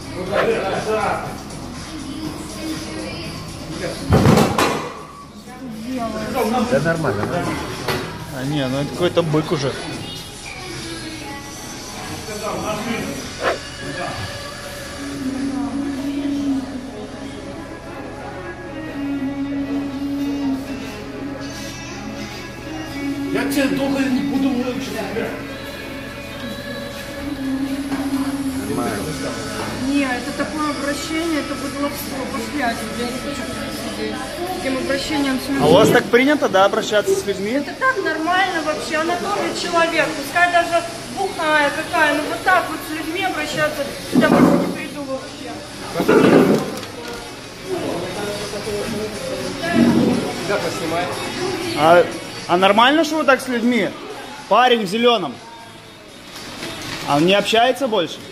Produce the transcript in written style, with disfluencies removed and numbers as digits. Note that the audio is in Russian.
Да нормально, нормально. А не, ну это какой-то бык уже. Я тебе долго не буду мучить. Не, это такое обращение, это быдловство, пошляки. Я не хочу сидеть таким обращением с людьми. А у вас так принято, да, обращаться с людьми? Это так нормально вообще, она тоже человек, пускай даже бухая какая, но вот так вот с людьми обращаться, я просто не приду вообще. Да, поснимай. А нормально, что вы так с людьми? Парень в зеленом. А он не общается больше?